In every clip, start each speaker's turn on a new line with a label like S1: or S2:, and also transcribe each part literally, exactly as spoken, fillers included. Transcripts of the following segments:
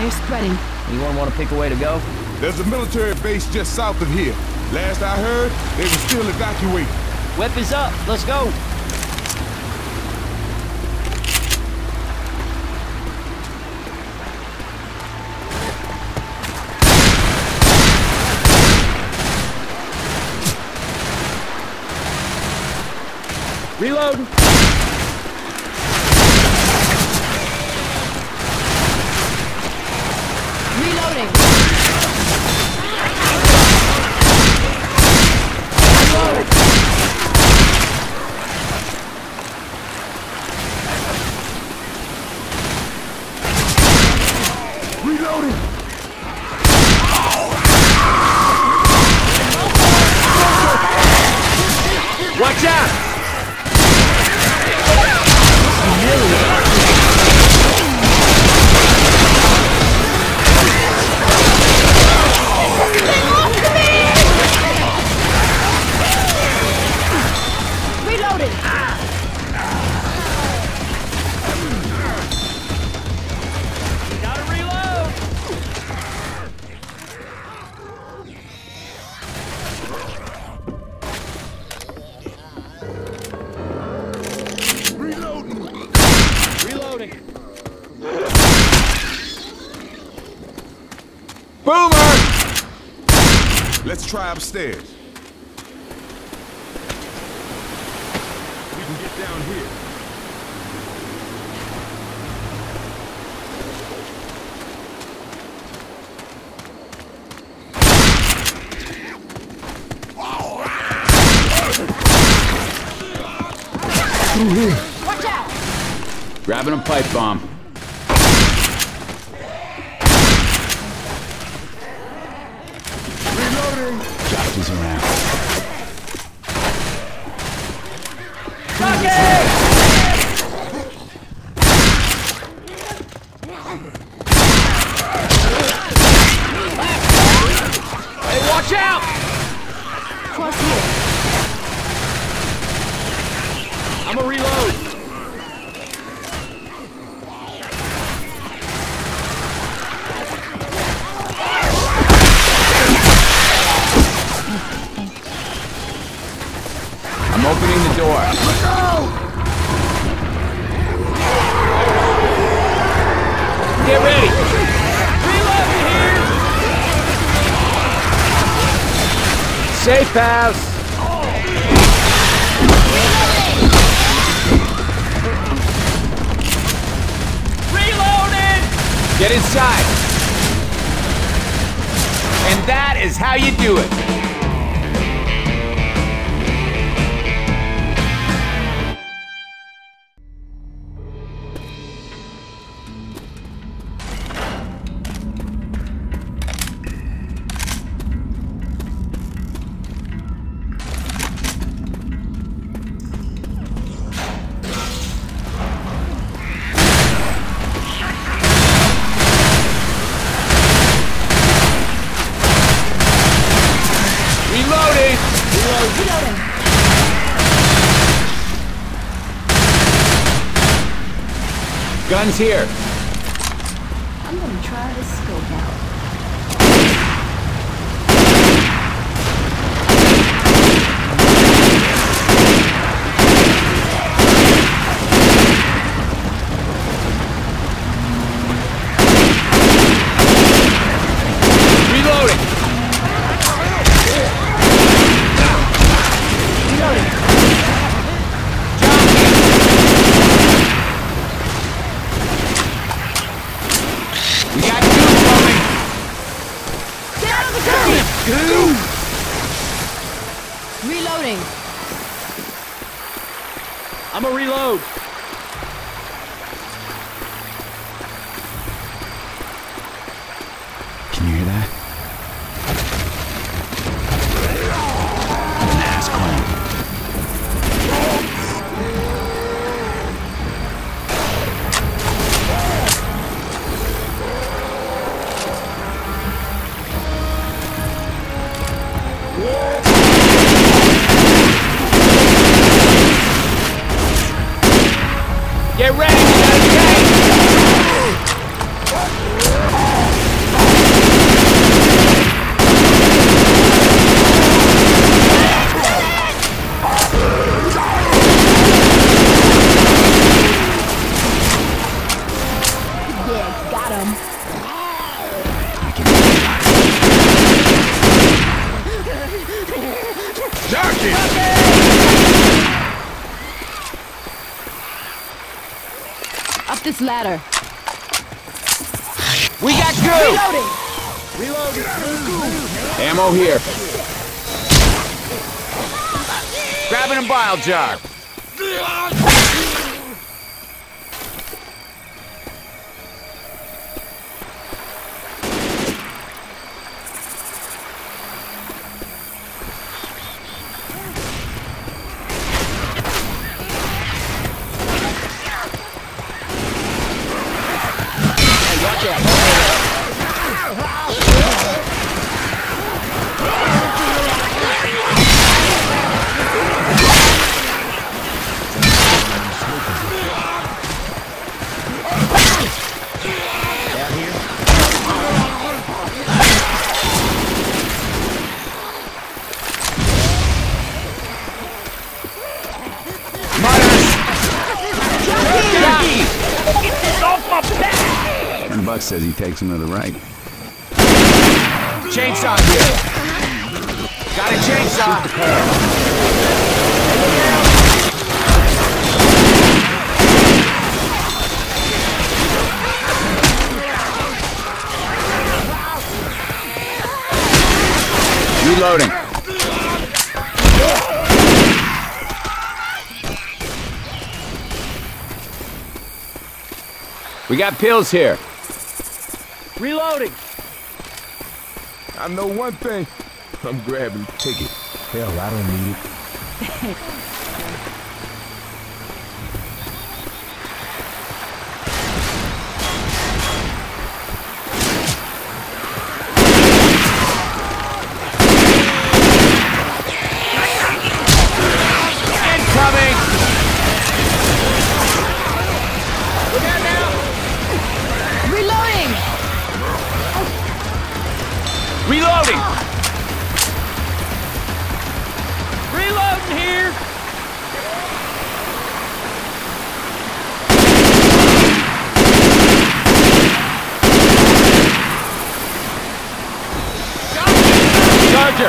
S1: They're spreading.
S2: Anyone want to pick a way to go?
S3: There's a military base just south of here. Last I heard, they were still evacuating.
S2: Weapons up. Let's go.
S4: Reload!
S1: Reloading!
S3: Reloading!
S4: Watch out!
S3: Boomer! Let's try upstairs. We can get down here.
S4: Through here.
S1: Watch out!
S2: Grabbing a pipe bomb. Jockey's around.
S4: Jockey! Hey, watch out!
S1: Cross here.
S4: I'm a reload.
S2: I'm opening the door. Let's go!
S4: Get ready! Reload here! Safe house! Reloading!
S2: Get inside. And that is how you do it.
S1: Reloading!
S2: Guns here.
S1: I'm gonna try this scope out. Reloading.
S4: I'm a reload.
S2: Can you hear that? An ass clown.
S4: Get ready, we got a tank!
S3: Knock it!
S1: Up this ladder.
S2: We got goo!
S1: Reloading!
S2: Ammo here. Grabbing a bile jar. Buck says he takes him to the right. Chainsaw here. Got a chainsaw. Reloading. We got pills here.
S4: Reloading!
S3: I know one thing. I'm grabbing the ticket.
S5: Hell, I don't need it.
S2: Incoming!
S4: Look out now!
S1: Reloading!
S2: Reloading!
S4: Reloading here!
S2: Charger!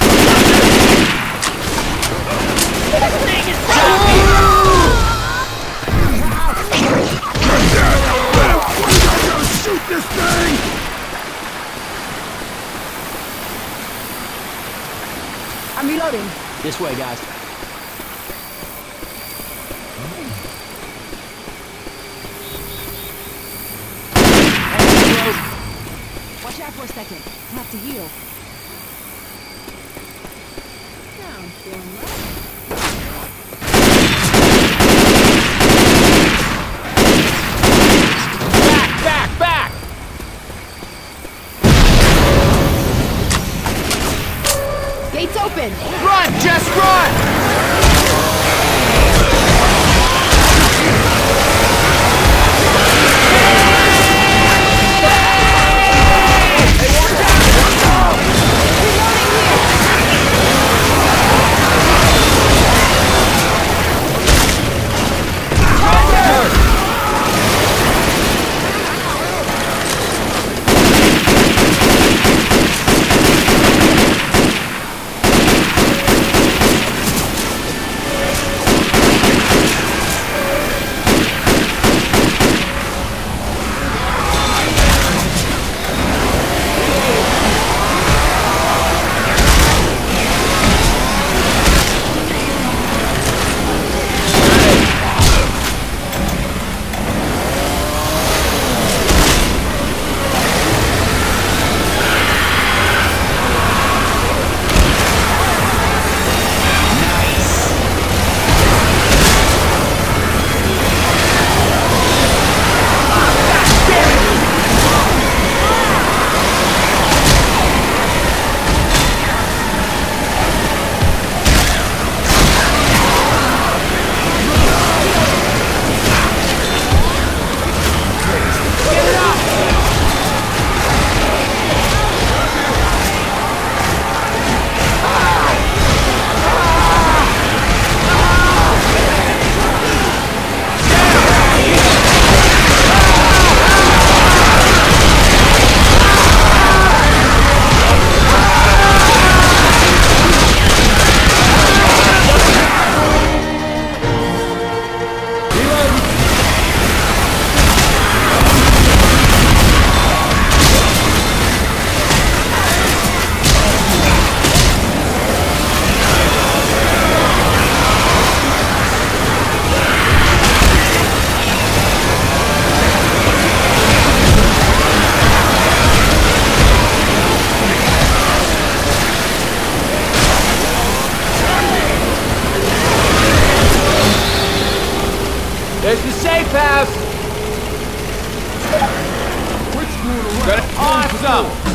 S3: Shoot this thing!
S1: I'm reloading.
S4: This way, guys.
S1: Watch out for a second. I have to heal. Down, feeling
S2: Back, back, back!
S1: Gates open!
S2: Run, just run!
S4: There's the safe house.
S3: Quit screwing around.
S4: Awesome.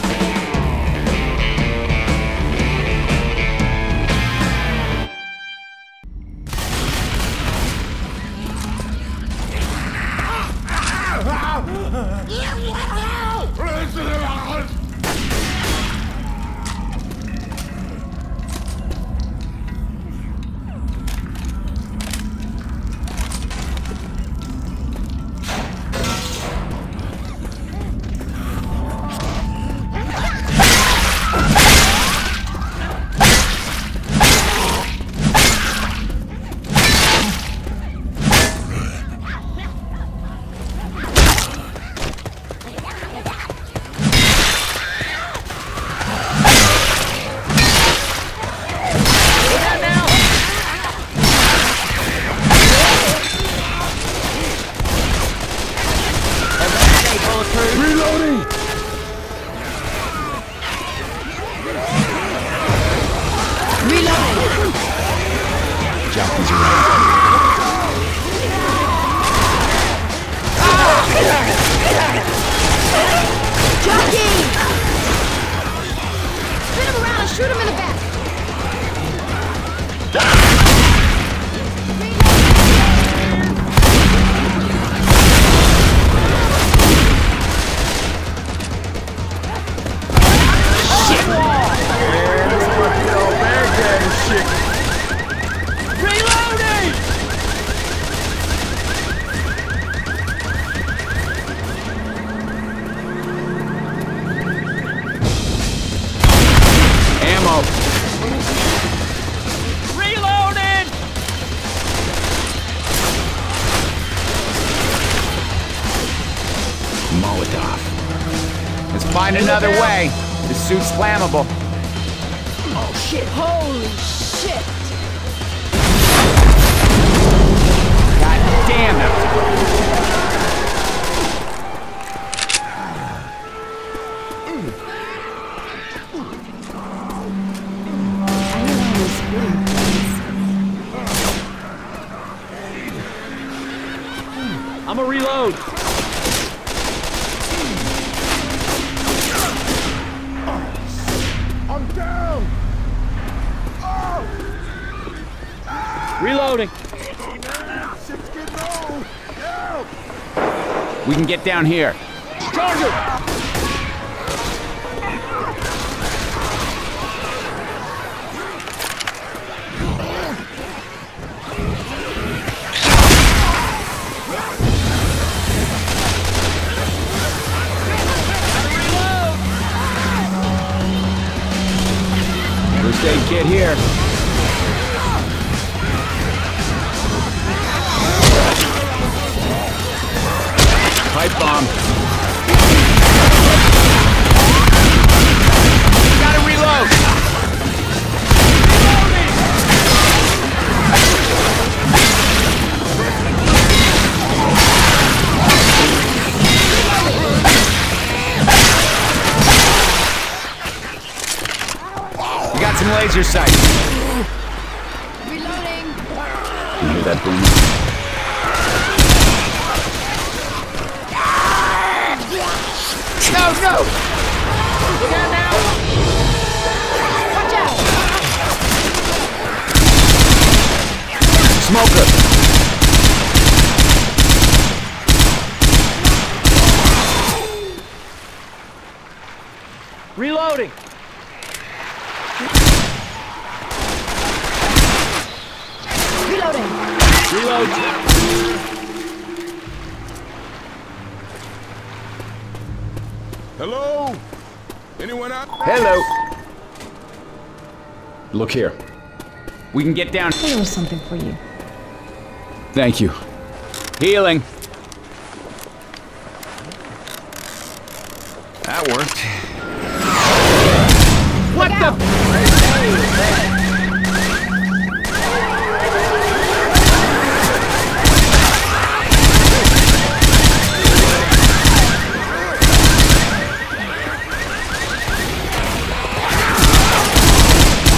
S3: Reloading!
S1: Reloading!
S2: Jockeys around.
S1: Jockey! Spin him around and shoot him in the back!
S4: Reloaded!
S2: Molotov. Let's find another way. This suit's flammable.
S1: Oh shit! Holy shit!
S2: God damn it!
S4: I'm a reload.
S3: I'm down!
S4: Reloading.
S3: Shit's getting old! Help!
S2: We can get down here.
S4: Charger!
S2: First aid kit here. Pipe bomb. Gotta reload. We got some laser sights.
S1: Reloading!
S2: You hear that boom? No, no!
S4: Look out now!
S1: Watch out!
S2: Smoker!
S4: Reloading!
S1: Reloading!
S4: Reload!
S3: Hello? Anyone out?
S2: Hello.
S5: Look here.
S2: We can get down.
S1: There was something for you.
S2: Thank you. Healing. That worked.
S4: What the?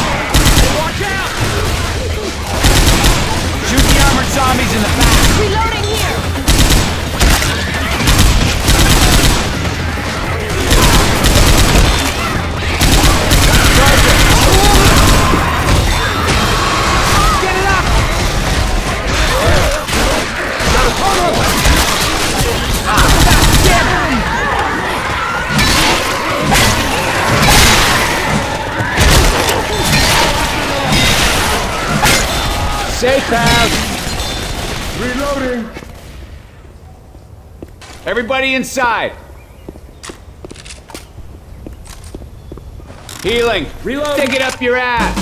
S2: Shoot the armored zombies in the back.
S1: Reloading!
S4: Safe house.
S3: Reloading.
S2: Everybody inside. Healing.
S4: Reload.
S2: Stick it up your ass.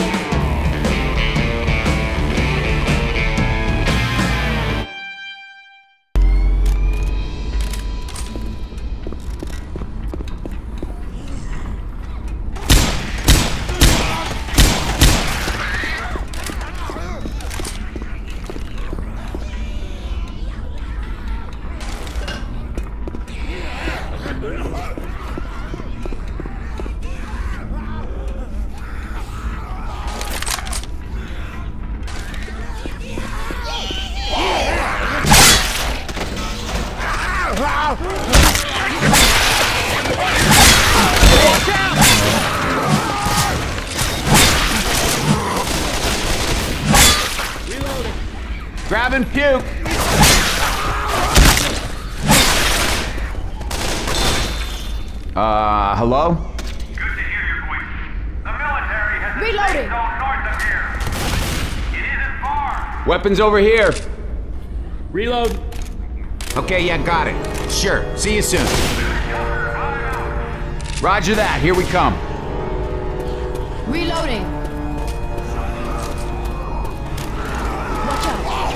S2: Grabbing puke. Uh, hello?
S5: Good to hear your voice. The military has
S1: Reloading.
S5: zone north of here. It isn't far.
S2: Weapons over here.
S4: Reload.
S2: Okay, yeah, got it. Sure. See you soon. Roger that. Here we come.
S1: Reloading. Watch out.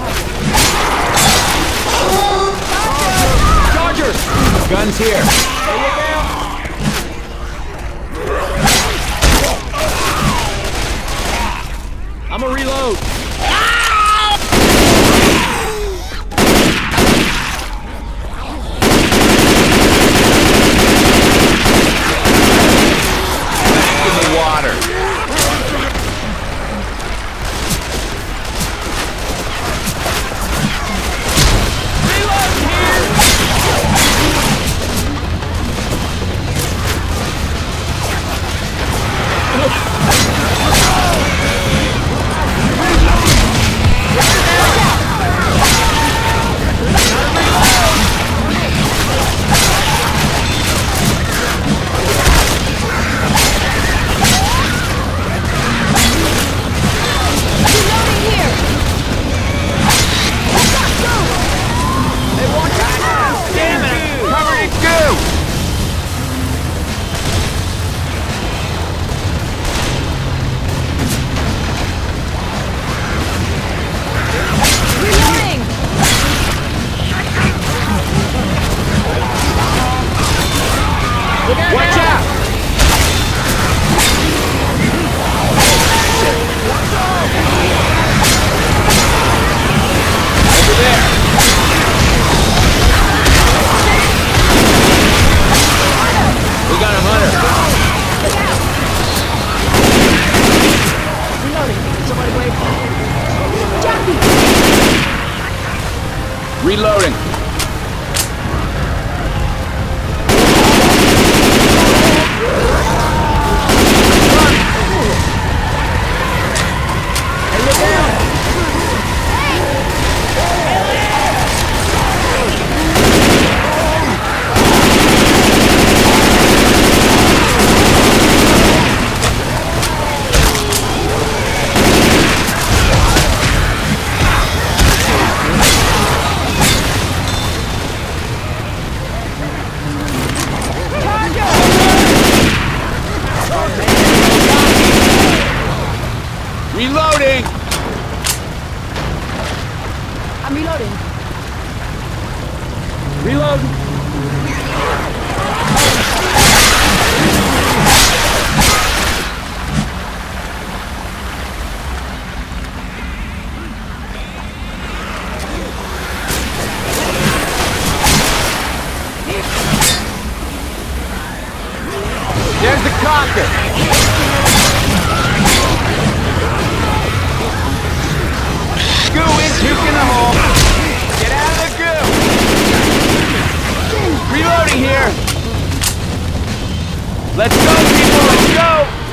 S2: Chargers! Guns here.
S4: I'm a reload.
S2: In the water. Watch out! Over there. We got a hunter. Reloading. Reloading!
S1: I'm reloading.
S4: Reload.
S2: There's the cocker! Goo in, puke in the hole. Get out of the goo. Reloading here. Let's go, people, let's go.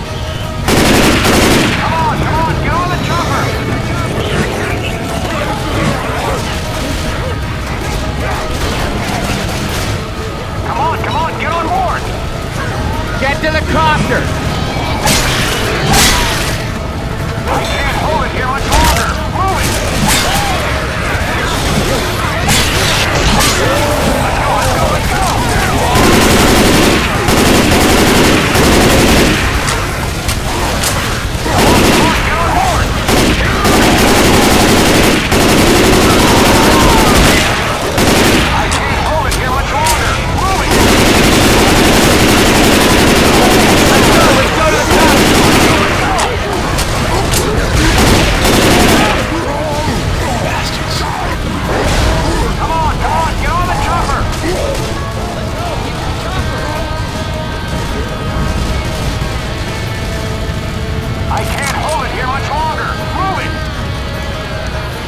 S5: Come on, come on, get on the chopper. Come on, come on, get on board.
S2: Get to the copter.
S5: I can't hold it here much longer. Move!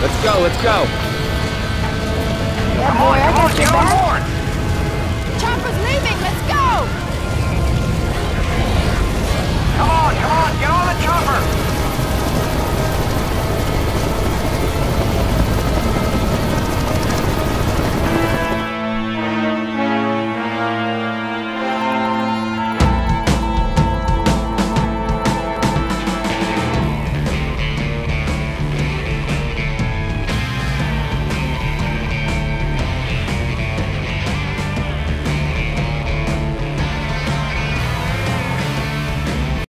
S2: Let's go, let's go.
S1: Yeah, boy, I got
S5: Get
S1: your
S5: on
S1: back.
S5: board!
S1: Chopper's leaving. Let's go.
S5: Come on, come on, get on